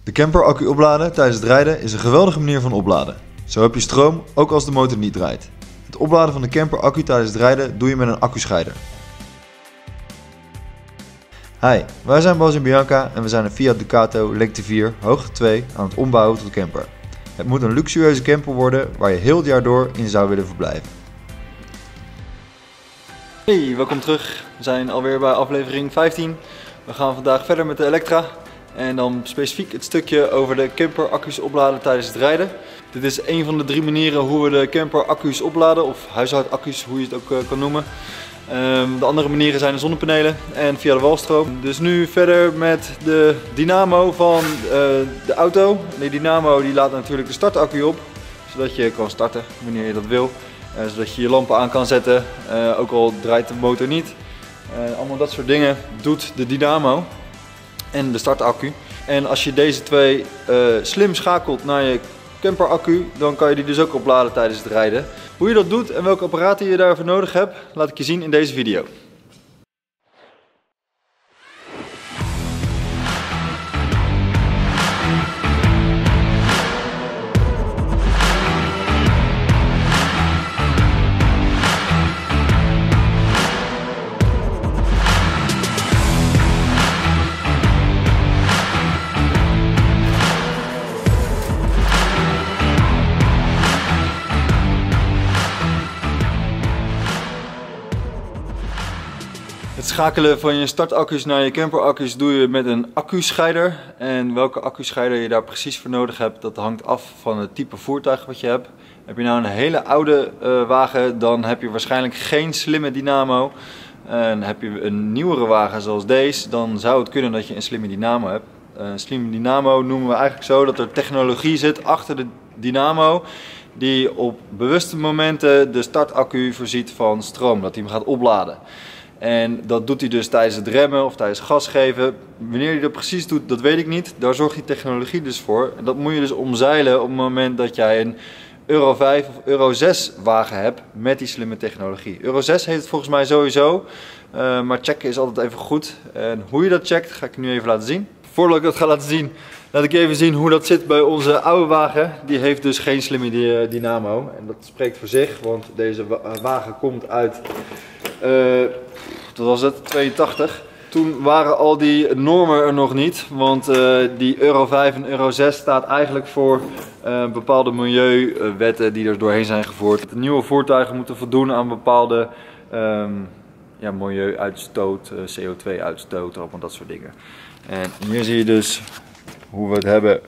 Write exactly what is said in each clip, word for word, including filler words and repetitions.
De camperaccu opladen tijdens het rijden is een geweldige manier van opladen. Zo heb je stroom ook als de motor niet draait. Het opladen van de camperaccu tijdens het rijden doe je met een accuscheider. Hi, wij zijn Bas en Bianca en we zijn een Fiat Ducato Legacy vier hoogte twee aan het ombouwen tot camper. Het moet een luxueuze camper worden waar je heel het jaar door in zou willen verblijven. Hey, welkom terug. We zijn alweer bij aflevering vijftien. We gaan vandaag verder met de Electra. En dan specifiek het stukje over de camperaccu's opladen tijdens het rijden. Dit is een van de drie manieren hoe we de camperaccu's opladen, of huishoudaccu's, hoe je het ook uh, kan noemen. Um, de andere manieren zijn de zonnepanelen en via de walstroom. Dus nu verder met de dynamo van uh, de auto. De dynamo die laat natuurlijk de startaccu op, zodat je kan starten wanneer je dat wil. Uh, zodat je je lampen aan kan zetten, uh, ook al draait de motor niet. Uh, allemaal dat soort dingen doet de dynamo en de startaccu. En als je deze twee uh, slim schakelt naar je camperaccu, dan kan je die dus ook opladen tijdens het rijden. Hoe je dat doet en welke apparaten je daarvoor nodig hebt, laat ik je zien in deze video. Het schakelen van je startaccu's naar je camperaccu's doe je met een accuscheider. En welke accuscheider je daar precies voor nodig hebt, dat hangt af van het type voertuig wat je hebt. Heb je nou een hele oude uh, wagen, dan heb je waarschijnlijk geen slimme dynamo. En heb je een nieuwere wagen zoals deze, dan zou het kunnen dat je een slimme dynamo hebt. Een slimme dynamo noemen we eigenlijk zo dat er technologie zit achter de dynamo, die op bewuste momenten de startaccu voorziet van stroom, dat hij hem gaat opladen. En dat doet hij dus tijdens het remmen of tijdens gas geven. Wanneer hij dat precies doet, dat weet ik niet. Daar zorgt die technologie dus voor. En dat moet je dus omzeilen op het moment dat jij een Euro vijf of Euro zes wagen hebt met die slimme technologie. Euro zes heeft het volgens mij sowieso, uh, maar checken is altijd even goed. En hoe je dat checkt, ga ik je nu even laten zien. Voordat ik dat ga laten zien, laat ik even zien hoe dat zit bij onze oude wagen. Die heeft dus geen slimme dynamo. En dat spreekt voor zich, want deze wagen komt uit... Uh, dat was het, tweeëntachtig. Toen waren al die normen er nog niet, want uh, die Euro vijf en Euro zes staat eigenlijk voor uh, bepaalde milieuwetten die er doorheen zijn gevoerd. De nieuwe voertuigen moeten voldoen aan bepaalde um, ja, milieuuitstoot, uh, C O twee uitstoot, allemaal dat soort dingen. En hier zie je dus hoe we het hebben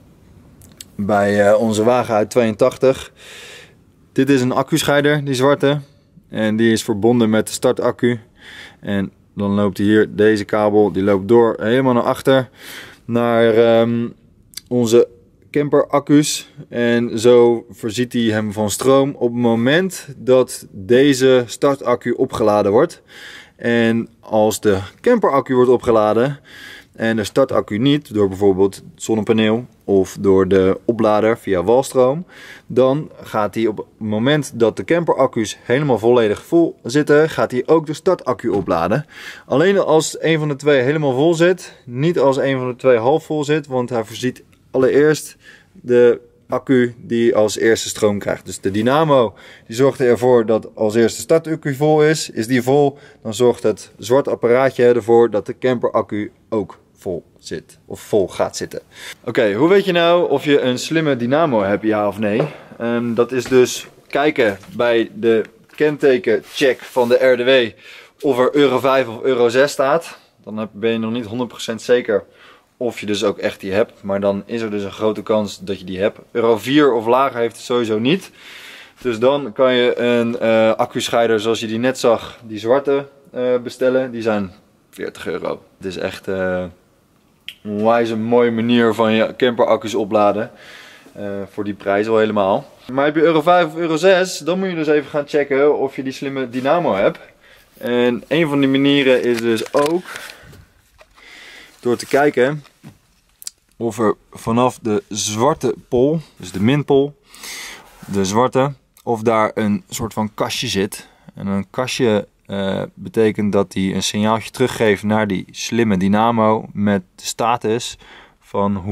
bij uh, onze wagen uit tweeëntachtig. Dit is een accuscheider, die zwarte. En die is verbonden met de startaccu. En dan loopt hier deze kabel, die loopt door helemaal naar achter. Naar um, onze camperaccu's. En zo voorziet hij hem van stroom op het moment dat deze startaccu opgeladen wordt. En als de camperaccu wordt opgeladen en de startaccu niet, door bijvoorbeeld het zonnepaneel of door de oplader via walstroom, dan gaat hij op het moment dat de camperaccu's helemaal volledig vol zitten, gaat hij ook de startaccu opladen. Alleen als een van de twee helemaal vol zit, niet als een van de twee half vol zit, want hij voorziet allereerst de accu die als eerste stroom krijgt. Dus de dynamo die zorgt ervoor dat als eerste de startaccu vol is. Is die vol, dan zorgt het zwart apparaatje ervoor dat de camperaccu ook vol zit of vol gaat zitten. Oké, okay, hoe weet je nou of je een slimme dynamo hebt, ja of nee? Um, dat is dus kijken bij de kentekencheck van de R D W of er Euro vijf of Euro zes staat. Dan ben je nog niet honderd procent zeker of je dus ook echt die hebt, maar dan is er dus een grote kans dat je die hebt. Euro vier of lager heeft het sowieso niet. Dus dan kan je een uh, accuscheider zoals je die net zag, die zwarte, uh, bestellen. Die zijn veertig euro. Het is echt uh, een wijze mooie manier van je camperaccu's opladen. Uh, voor die prijs al helemaal. Maar heb je Euro vijf of Euro zes, dan moet je dus even gaan checken of je die slimme dynamo hebt. En een van die manieren is dus ook door te kijken of er vanaf de zwarte pol, dus de minpol, de zwarte, of daar een soort van kastje zit. En een kastje uh, betekent dat hij een signaaltje teruggeeft naar die slimme dynamo met de status van hoe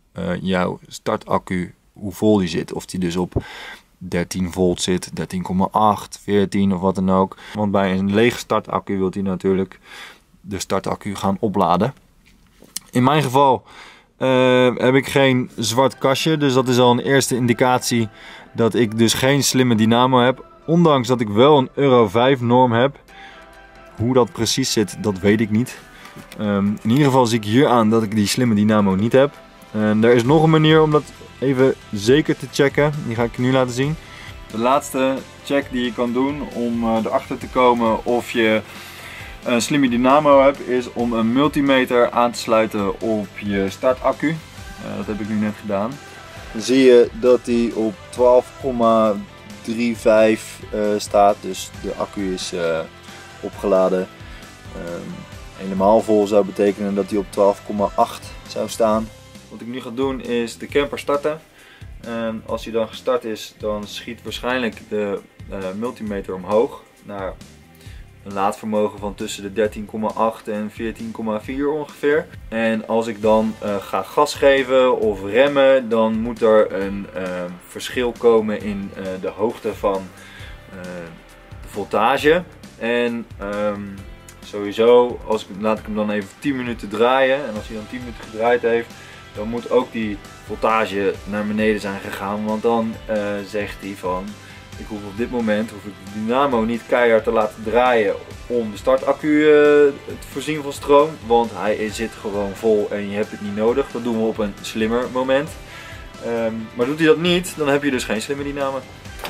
uh, jouw startaccu, hoe vol die zit. Of die dus op dertien volt zit, dertien komma acht, veertien of wat dan ook. Want bij een lege startaccu wilt hij natuurlijk de startaccu gaan opladen. In mijn geval uh, heb ik geen zwart kastje, dus dat is al een eerste indicatie dat ik dus geen slimme dynamo heb. Ondanks dat ik wel een Euro vijf norm heb. Hoe dat precies zit, dat weet ik niet. Um, in ieder geval zie ik hier aan dat ik die slimme dynamo niet heb. En er is nog een manier om dat even zeker te checken. Die ga ik nu laten zien. De laatste check die je kan doen om uh, erachter te komen of je een slimme dynamo hebt, is om een multimeter aan te sluiten op je startaccu. Uh, dat heb ik nu net gedaan. Dan zie je dat die op twaalf komma vijfendertig uh, staat. Dus de accu is uh, opgeladen. Um, helemaal vol zou betekenen dat hij op twaalf komma acht zou staan. Wat ik nu ga doen is de camper starten. En als hij dan gestart is, dan schiet waarschijnlijk de uh, multimeter omhoog naar een laadvermogen van tussen de dertien komma acht en veertien komma vier ongeveer. En als ik dan uh, ga gas geven of remmen, dan moet er een uh, verschil komen in uh, de hoogte van uh, de voltage. En um, sowieso, als ik, laat ik hem dan even tien minuten draaien. En als hij dan tien minuten gedraaid heeft, dan moet ook die voltage naar beneden zijn gegaan. Want dan uh, zegt hij van, ik hoef op dit moment hoef ik de dynamo niet keihard te laten draaien om de startaccu uh, te voorzien van stroom. Want hij zit gewoon vol en je hebt het niet nodig. Dat doen we op een slimmer moment. Um, maar doet hij dat niet, dan heb je dus geen slimme dynamo.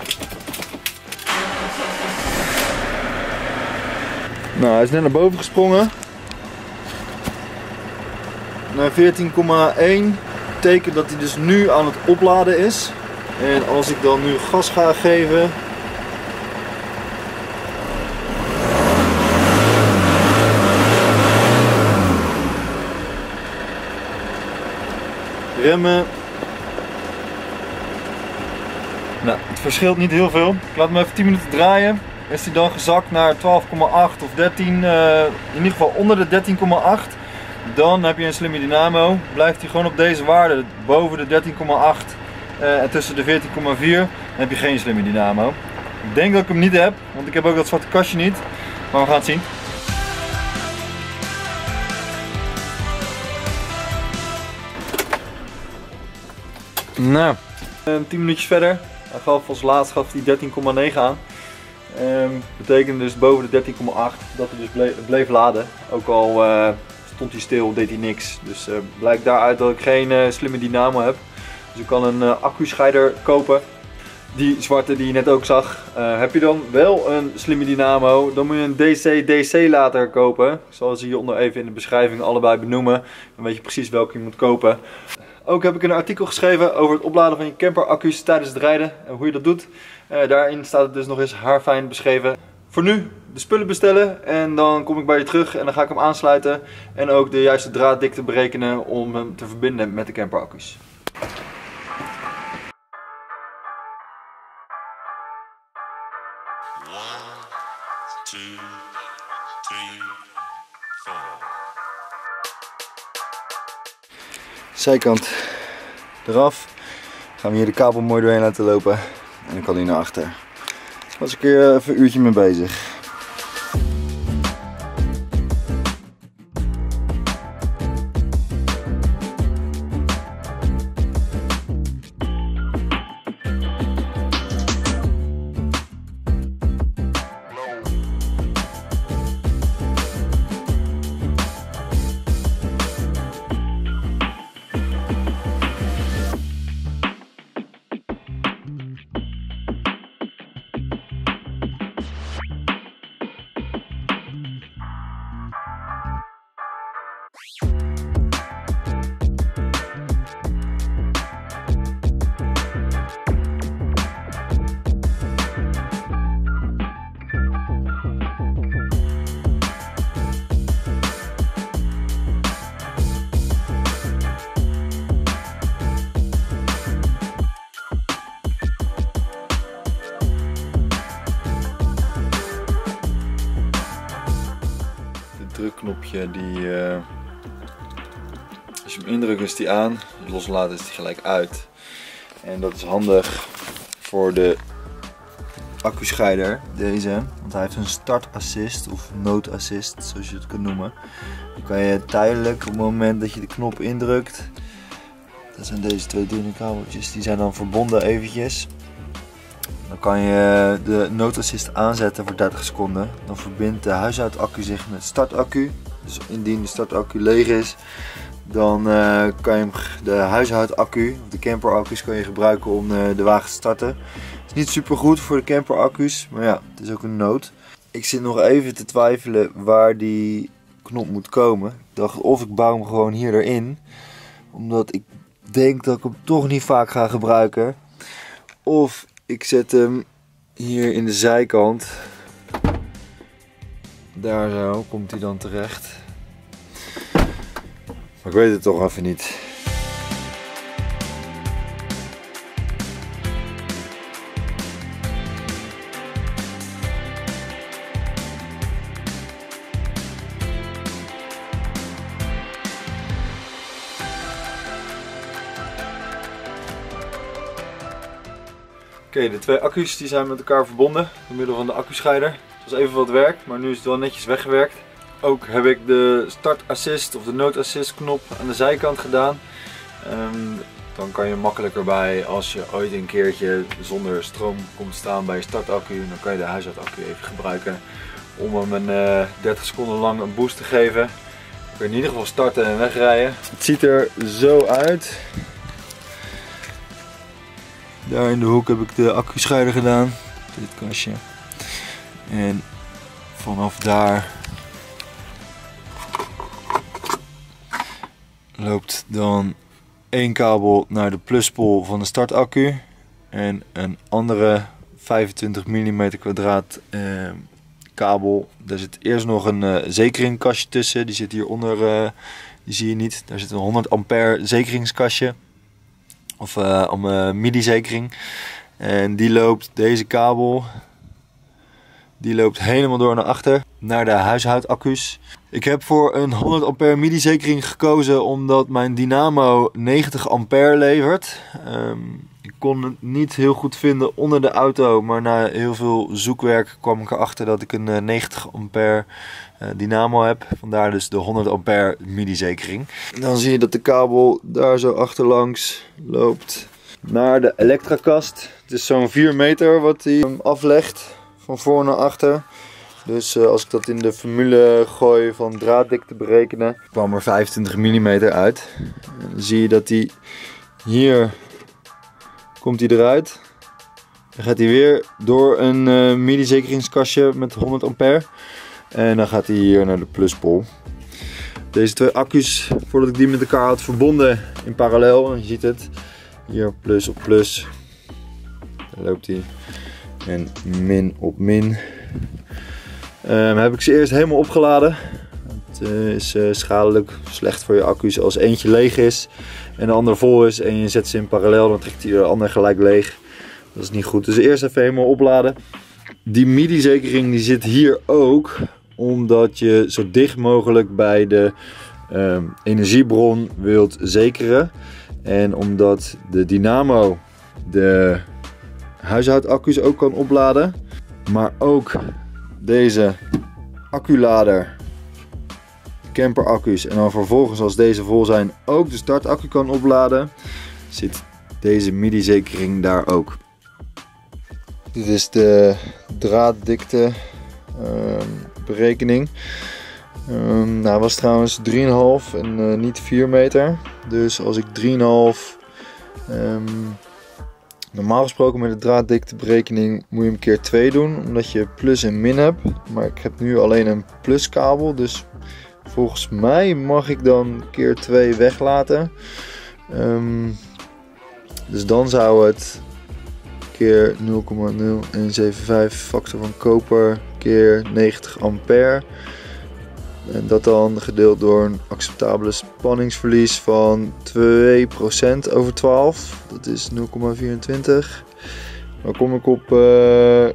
Nou, hij is net naar boven gesprongen. Naar veertien komma één. Betekent dat hij dus nu aan het opladen is. En als ik dan nu gas ga geven. Remmen. Nou, het verschilt niet heel veel. Ik laat hem even tien minuten draaien. Is hij dan gezakt naar twaalf komma acht of dertien, uh, in ieder geval onder de dertien komma acht. Dan heb je een slimme dynamo. Blijft hij gewoon op deze waarde, boven de dertien komma acht uh, en tussen de veertien komma vier, dan heb je geen slimme dynamo. Ik denk dat ik hem niet heb, want ik heb ook dat zwarte kastje niet. Maar we gaan het zien. Nou, tien minuutjes verder. Hij gaf als laatst gaf hij dertien komma negen aan. Um, betekent dus boven de dertien komma acht dat hij dus bleef, bleef laden. Ook al uh, stond hij stil, deed hij niks. Dus uh, blijkt daaruit dat ik geen uh, slimme dynamo heb. Dus ik kan een uh, accu-scheider kopen. Die zwarte die je net ook zag. Uh, heb je dan wel een slimme dynamo, dan moet je een D C D C lader kopen. Ik zal ze hieronder even in de beschrijving allebei benoemen. Dan weet je precies welke je moet kopen. Ook heb ik een artikel geschreven over het opladen van je camperaccu's tijdens het rijden en hoe je dat doet. Uh, daarin staat het dus nog eens haarfijn beschreven. Voor nu de spullen bestellen en dan kom ik bij je terug en dan ga ik hem aansluiten. En ook de juiste draaddikte berekenen om hem te verbinden met de camperaccu's. Zijkant eraf. Gaan we hier de kabel mooi doorheen laten lopen. En dan kan hij naar achter. Daar was ik er even een uurtje mee bezig. drukknopje die uh, als je je hem indrukt is die aan, als je loslaat is die gelijk uit. En dat is handig voor de accuscheider, deze. Want hij heeft een start assist of noodassist, zoals je het kunt noemen. Dan kan je tijdelijk op het moment dat je de knop indrukt, dat zijn deze twee dunne kabeltjes, die zijn dan verbonden eventjes. Dan kan je de noodassist aanzetten voor dertig seconden. Dan verbindt de huishoudaccu zich met de startaccu. Dus indien de startaccu leeg is, dan uh, kan je de huishoudaccu of de camperaccu's kan je gebruiken om uh, de wagen te starten. Het is niet super goed voor de camperaccu's, maar ja, het is ook een nood. Ik zit nog even te twijfelen waar die knop moet komen. Ik dacht of ik bouw hem gewoon hier erin, omdat ik denk dat ik hem toch niet vaak ga gebruiken. Of ik zet hem hier in de zijkant. Daar zo komt hij dan terecht. Maar ik weet het toch even niet. Oké, okay, de twee accu's die zijn met elkaar verbonden door middel van de accuscheider. Het was even wat werk, maar nu is het wel netjes weggewerkt. Ook heb ik de start assist of de noodassist knop aan de zijkant gedaan. Um, dan kan je makkelijker bij als je ooit een keertje zonder stroom komt staan bij je startaccu. Dan kan je de huishoudaccu even gebruiken om hem een uh, dertig seconden lang een boost te geven. Dan kun je in ieder geval starten en wegrijden. Het ziet er zo uit. Daar in de hoek heb ik de accuscheider gedaan, dit kastje. En vanaf daar loopt dan één kabel naar de pluspol van de startaccu en een andere vijfentwintig millimeter kwadraat eh, kabel. Daar zit eerst nog een uh, zekeringkastje tussen, die zit hieronder, uh, die zie je niet. Daar zit een honderd ampère zekeringskastje. Of uh, om uh, midi-zekering. En die loopt, deze kabel, die loopt helemaal door naar achter, naar de huishoudaccu's. Ik heb voor een honderd ampère midi-zekering gekozen omdat mijn dynamo negentig ampère levert. Um, ik kon het niet heel goed vinden onder de auto, maar na heel veel zoekwerk kwam ik erachter dat ik een uh, negentig ampère uh, dynamo heb. Vandaar dus de honderd ampère midi-zekering. Dan zie je dat de kabel daar zo achterlangs loopt naar de elektrakast. Het is zo'n vier meter wat hij aflegt van voor naar achter. Dus uh, als ik dat in de formule gooi van draaddikte berekenen, kwam er vijfentwintig millimeter uit. En dan zie je dat hij hier komt hij eruit. Dan gaat hij weer door een uh, midi-zekeringskastje met honderd ampère. En dan gaat hij hier naar de pluspol. Deze twee accu's, voordat ik die met elkaar had verbonden in parallel, je ziet het, hier plus op plus, daar loopt hij, en min op min. Um, heb ik ze eerst helemaal opgeladen. Het uh, is uh, schadelijk, slecht voor je accu's als eentje leeg is en de ander vol is en je zet ze in parallel, dan trekt hij de ander gelijk leeg. Dat is niet goed, dus eerst even helemaal opladen. Die midi-zekering die zit hier ook, omdat je zo dicht mogelijk bij de um, energiebron wilt zekeren. En omdat de dynamo de huishoudaccu's ook kan opladen. Maar ook deze acculader, camperaccu's en dan vervolgens als deze vol zijn ook de startaccu kan opladen, zit deze midi-zekering daar ook. Dit is de draaddikte um, berekening. Um, nou, was trouwens drie komma vijf en uh, niet vier meter. Dus als ik drie komma vijf um, normaal gesproken met de draaddikteberekening moet je hem keer twee doen, omdat je plus en min hebt. Maar ik heb nu alleen een pluskabel, dus volgens mij mag ik dan keer twee weglaten. Um, dus dan zou het keer nul komma nul een zeven vijf factor van koper keer negentig ampère. En dat dan gedeeld door een acceptabele spanningsverlies van twee procent over twaalf. Dat is nul komma vierentwintig. Dan kom ik op uh,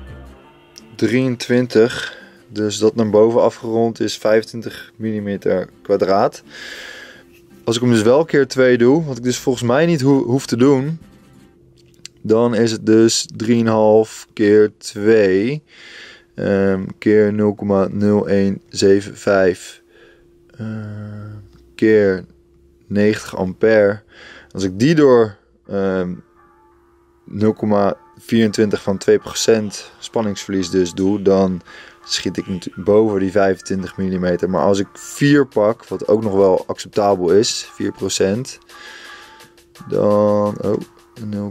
drieëntwintig. Dus dat naar boven afgerond is vijfentwintig millimeter kwadraat. als ik hem dus wel keer twee doe, wat ik dus volgens mij niet ho hoef te doen, dan is het dus drie komma vijf keer twee um, keer nul komma nul een zeven vijf uh, keer negentig ampère. Als ik die door um, nul komma vierentwintig van twee procent spanningsverlies dus doe, dan schiet ik boven die vijfentwintig millimeter. Maar als ik vier pak, wat ook nog wel acceptabel is, vier procent, dan oh, nul,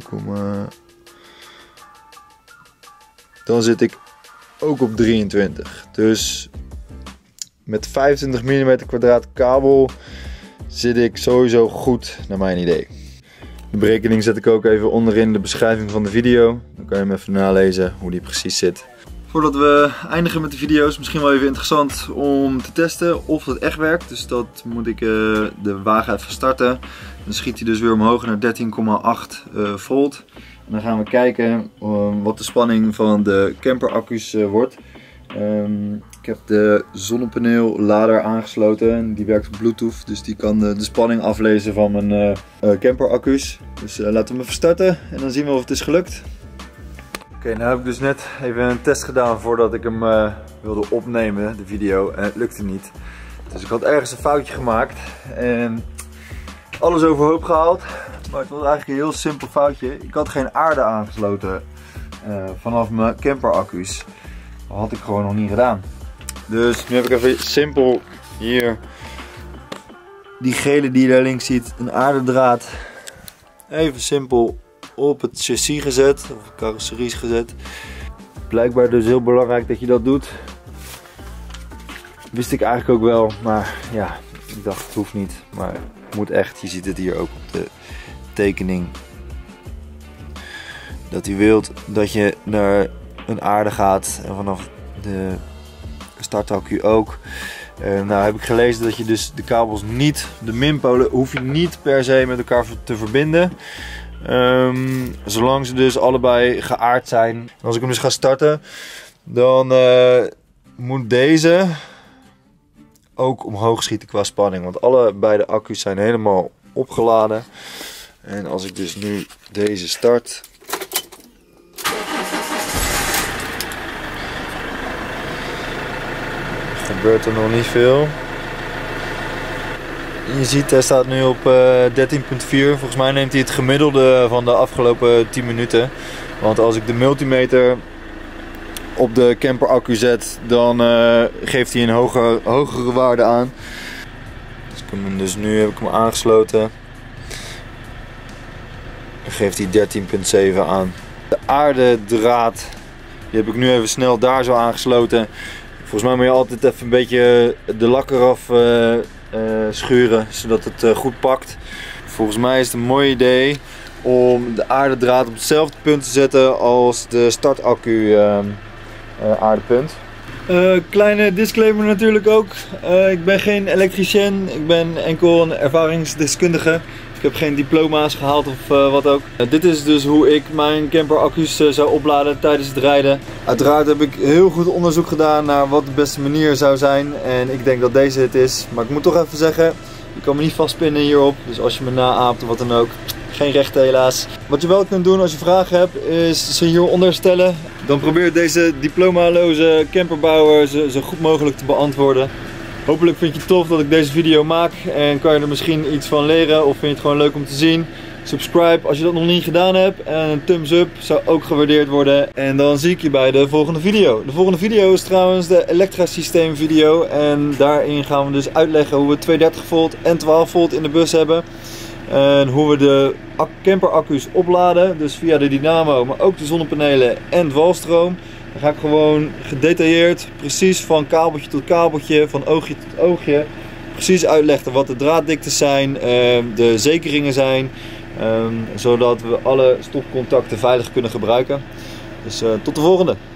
dan zit ik ook op drieëntwintig. Dus met vijfentwintig millimeter kwadraat kabel zit ik sowieso goed, naar mijn idee. De berekening zet ik ook even onderin de beschrijving van de video. Dan kan je hem even nalezen hoe die precies zit. Voordat we eindigen met de video is misschien wel even interessant om te testen of het echt werkt. Dus dat moet ik uh, de wagen even starten. Dan schiet hij dus weer omhoog naar dertien komma acht uh, volt. En dan gaan we kijken um, wat de spanning van de camperaccu's uh, wordt. Um, ik heb de zonnepaneellader aangesloten en die werkt op Bluetooth, dus die kan de, de spanning aflezen van mijn uh, uh, camperaccu's. Dus uh, laten we hem even starten en dan zien we of het is gelukt. Oké, okay, nou heb ik dus net even een test gedaan voordat ik hem uh, wilde opnemen, de video, en het lukte niet. Dus ik had ergens een foutje gemaakt en alles overhoop gehaald, maar het was eigenlijk een heel simpel foutje. Ik had geen aarde aangesloten uh, vanaf mijn camperaccu's. Dat had ik gewoon nog niet gedaan. Dus nu heb ik even simpel hier die gele die je daar links ziet, een aardedraad, even simpel op het chassis gezet, of de carrosseries gezet. Blijkbaar dus heel belangrijk dat je dat doet. Wist ik eigenlijk ook wel, maar ja, ik dacht het hoeft niet, maar het moet echt. Je ziet het hier ook op de tekening. Dat hij wilt dat je naar een aarde gaat en vanaf de startaccu ook. En nou heb ik gelezen dat je dus de kabels niet, de minpolen hoef je niet per se met elkaar te verbinden. Um, zolang ze dus allebei geaard zijn. En als ik hem dus ga starten, dan uh, moet deze ook omhoog schieten qua spanning. Want allebei de accu's zijn helemaal opgeladen. En als ik dus nu deze start, gebeurt er nog niet veel. Je ziet, hij staat nu op uh, dertien komma vier. Volgens mij neemt hij het gemiddelde van de afgelopen tien minuten. Want als ik de multimeter op de camperaccu zet, dan uh, geeft hij een hoger, hogere waarde aan. Dus, ik hem, dus nu heb ik hem aangesloten. Dan geeft hij dertien komma zeven aan. De aardedraad, die heb ik nu even snel daar zo aangesloten. Volgens mij moet je altijd even een beetje de lak eraf uh, uh, schuren, zodat het uh, goed pakt. Volgens mij is het een mooi idee om de aardedraad op hetzelfde punt te zetten als de startaccu uh, uh, aardepunt. Uh, kleine disclaimer natuurlijk ook. Uh, ik ben geen elektricien, ik ben enkel een ervaringsdeskundige. Ik heb geen diploma's gehaald of uh, wat ook. Uh, dit is dus hoe ik mijn camperaccu's uh, zou opladen tijdens het rijden. Uiteraard heb ik heel goed onderzoek gedaan naar wat de beste manier zou zijn. En ik denk dat deze het is. Maar ik moet toch even zeggen, je kan me niet vastpinnen hierop. Dus als je me naaapt of wat dan ook, geen rechten helaas. Wat je wel kunt doen als je vragen hebt, is ze hieronder stellen. Dan probeer deze diplomaloze camperbouwer ze zo goed mogelijk te beantwoorden. Hopelijk vind je het tof dat ik deze video maak en kan je er misschien iets van leren of vind je het gewoon leuk om te zien. Subscribe als je dat nog niet gedaan hebt en een thumbs up zou ook gewaardeerd worden. En dan zie ik je bij de volgende video. De volgende video is trouwens de Electra systeem video en daarin gaan we dus uitleggen hoe we tweehonderddertig volt en twaalf volt in de bus hebben. En hoe we de camperaccu's opladen, dus via de dynamo, maar ook de zonnepanelen en dwalstroom. Dan ga ik gewoon gedetailleerd, precies van kabeltje tot kabeltje, van oogje tot oogje, precies uitleggen wat de draaddiktes zijn, de zekeringen zijn, zodat we alle stopcontacten veilig kunnen gebruiken. Dus tot de volgende!